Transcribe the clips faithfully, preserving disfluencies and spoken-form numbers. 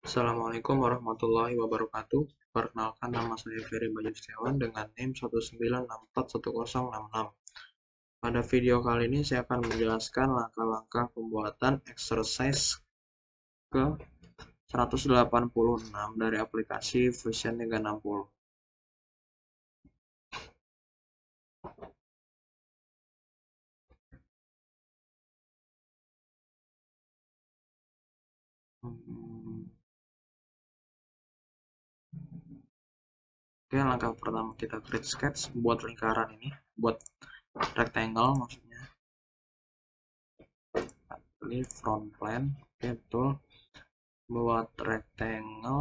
Assalamualaikum warahmatullahi wabarakatuh. Perkenalkan, nama saya Ferry Bayu Setiawan dengan NIM satu sembilan enam empat satu nol enam enam. Pada video kali ini saya akan menjelaskan langkah-langkah pembuatan exercise ke seratus delapan puluh enam dari aplikasi Fusion tiga enam nol. Hmm. Oke, langkah pertama kita create sketch, buat lingkaran ini, buat rectangle maksudnya. Pilih front plane, oke betul. Buat rectangle,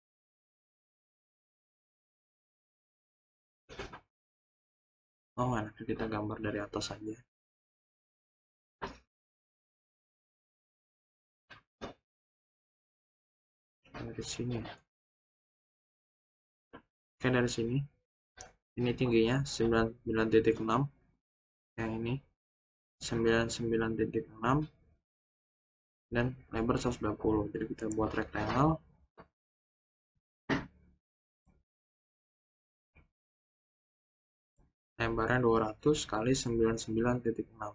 oh nanti kita gambar dari atas saja. Dari sini. Oke, dari sini. Ini tingginya sembilan puluh sembilan titik enam. Yang ini sembilan puluh sembilan titik enam dan lebar seratus dua puluh. Jadi kita buat rectangle. Lebarnya dua ratus kali sembilan puluh sembilan titik enam.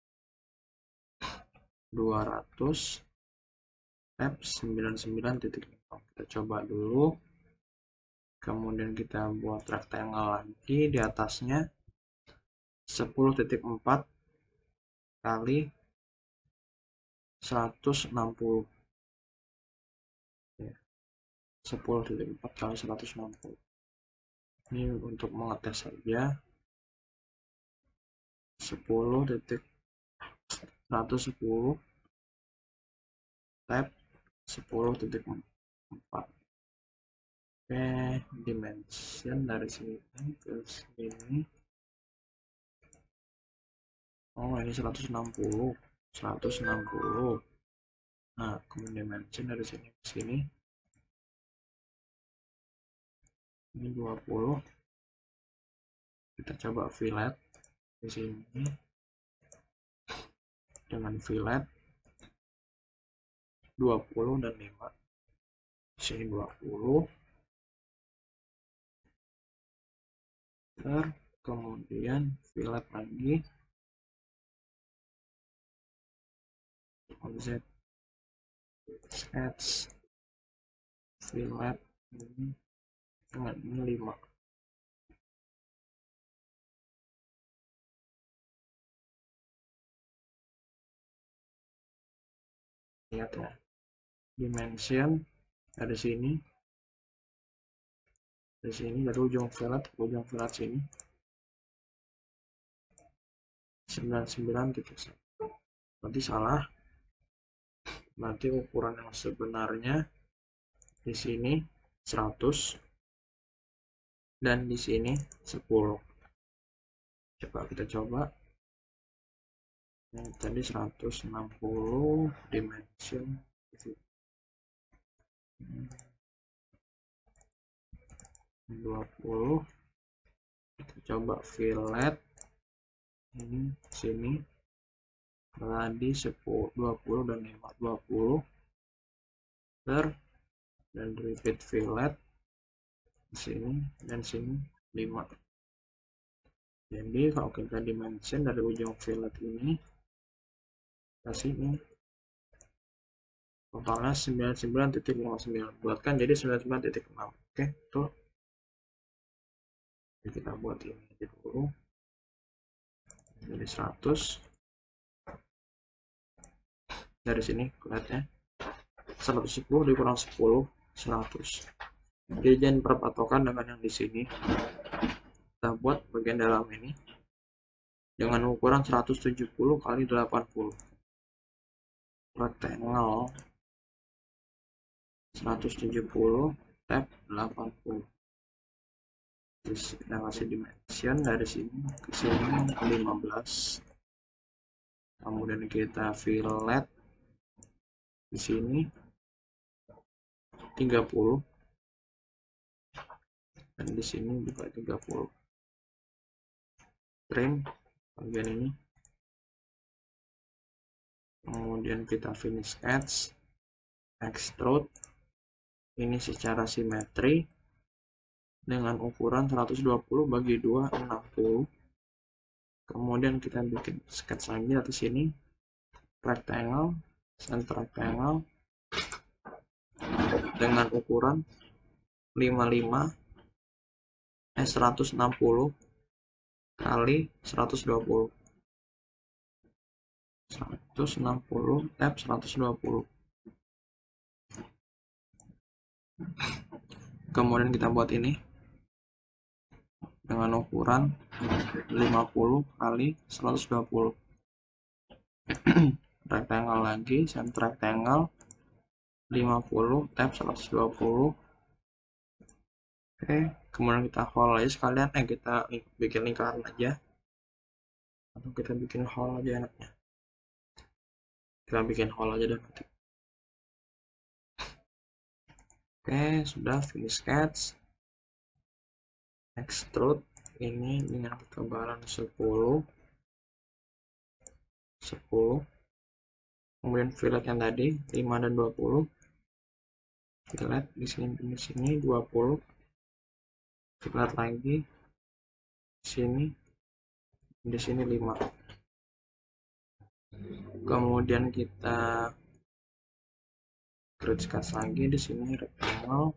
dua ratus tab sembilan puluh sembilan titik enam. Kita coba dulu. Kemudian kita buat rectangle lagi di atasnya sepuluh titik empat kali seratus enam puluh. Ya, sepuluh titik empat kali seratus enam puluh. Ini untuk mengetes saja. sepuluh titik seratus sepuluh tab sepuluh titik empat. Oke, dimension dari sini ke sini. Oh, ini seratus enam puluh. seratus enam puluh. Nah, kemudian dimension dari sini ke sini. Ini dua puluh. Kita coba fillet di sini. Dengan fillet dua puluh dan lima. Di sini dua puluh. Ter, kemudian fillet lagi. Object sketch fillet ini dengan ini lima. Lihat ya, dimension dari sini, dari sini dari ujung fillet ke ujung fillet sini sembilan puluh sembilan titik satu. Berarti salah. Berarti ukuran yang sebenarnya di sini seratus dan di sini sepuluh. Coba kita coba. Ini tadi seratus enam puluh dimension dua puluh. Kita coba fillet ini sini tadi sepuluh, dua puluh dan lima, dua puluh ter dan repeat fillet di sini dan sini lima. Jadi kalau kita dimension dari ujung fillet ini ke sini totalnya sembilan puluh sembilan titik lima sembilan. Buatkan jadi sembilan puluh sembilan titik enam. Oke, tuh. Jadi kita buat ini aja dulu. Jadi seratus. Dari sini kelihatannya seratus sepuluh dikurang sepuluh, seratus. Jadi jangan berpatokan dengan yang di sini. Kita buat bagian dalam ini dengan ukuran seratus tujuh puluh kali delapan puluh. Rectangle seratus tujuh puluh tab delapan puluh. Terus kita kasih dimension dari sini ke sini ke lima belas. Kemudian kita fillet di sini tiga puluh dan di sini juga tiga puluh. Trim bagian ini. Kemudian kita finish sketch, extrude ini secara simetri dengan ukuran seratus dua puluh bagi dua, enam puluh. Kemudian kita bikin sketch lagi atas sini, rectangle, center rectangle dengan ukuran lima puluh lima eh seratus enam puluh kali seratus dua puluh. seratus enam puluh tab seratus dua puluh. Kemudian kita buat ini dengan ukuran lima puluh kali seratus dua puluh. Rectangle lagi, center rectangle lima puluh tab seratus dua puluh. Oke, kemudian kita hole aja sekalian, eh kita bikin lingkaran aja, atau kita bikin hole aja enaknya. Kita bikin hole aja dan nanti. Oke, sudah finish sketch. Extrude ini dengan ketebalan sepuluh. sepuluh. Kemudian fillet yang tadi lima dan dua puluh. Fillet di sini di sini dua puluh. Fillet lagi di sini di sini lima. Kemudian kita create sketch lagi di sini rectangle.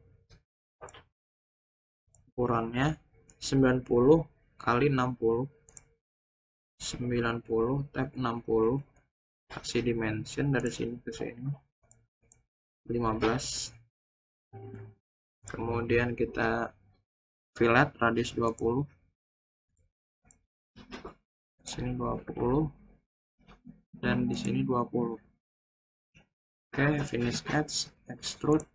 Ukurannya sembilan puluh kali enam puluh. sembilan puluh tab enam puluh. Kasih dimension dari sini ke sini lima belas. Kemudian kita fillet radius dua puluh. Sini dua puluh dan di sini dua puluh. Oke, finish sketch, extrude,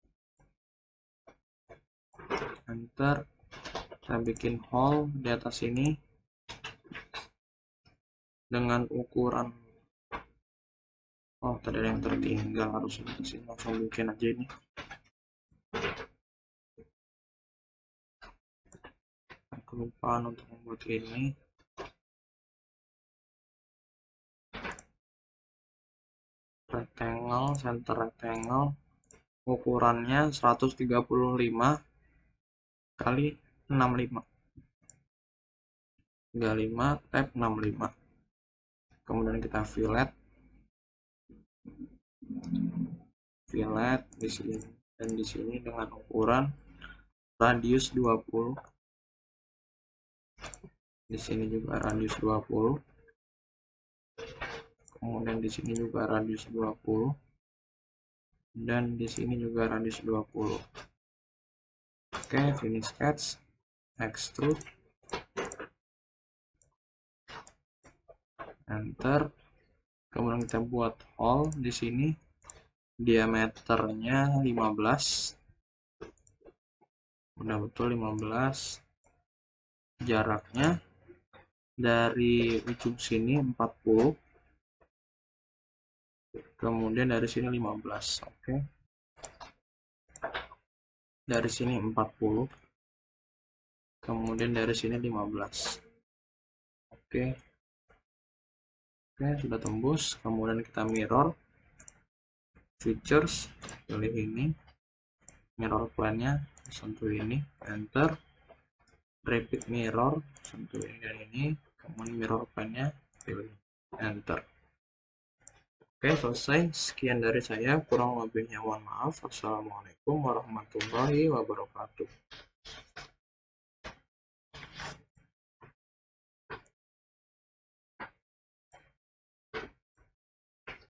enter. Kita bikin hole di atas ini dengan ukuran, oh tadi ada yang tertinggal, harus di sini langsung bikin aja ini. Kelupaan untuk membuat ini. Rectangle, center rectangle, ukurannya seratus tiga puluh lima kali enam puluh lima. tiga puluh lima tab enam puluh lima. Kemudian kita fillet. Fillet di sini dan di sini dengan ukuran radius dua puluh. Di sini juga radius dua puluh. Kemudian di sini juga radius dua puluh. Dan di sini juga radius dua puluh. Oke, finish sketch, extrude, enter. Kemudian kita buat hole di sini, diameternya lima belas. Udah betul lima belas. Jaraknya dari ujung sini empat puluh. Kemudian dari sini lima belas. Oke. Dari sini empat puluh. Kemudian dari sini lima belas. Oke. Oke, sudah tembus. Kemudian kita mirror. Features, pilih ini. Mirror plane-nya, sentuh ini, enter. Repeat mirror, sentuh ini dan ini. Kemudian mirror plane-nya, pilih, enter. Oke, selesai. Sekian dari saya. Kurang lebihnya mohon maaf. Assalamualaikum warahmatullahi wabarakatuh.